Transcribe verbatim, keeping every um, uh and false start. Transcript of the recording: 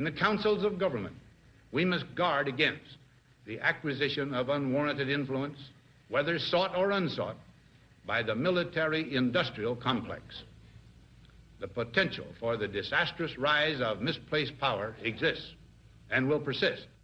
In the councils of government, we must guard against the acquisition of unwarranted influence, whether sought or unsought, by the military-industrial complex. The potential for the disastrous rise of misplaced power exists and will persist.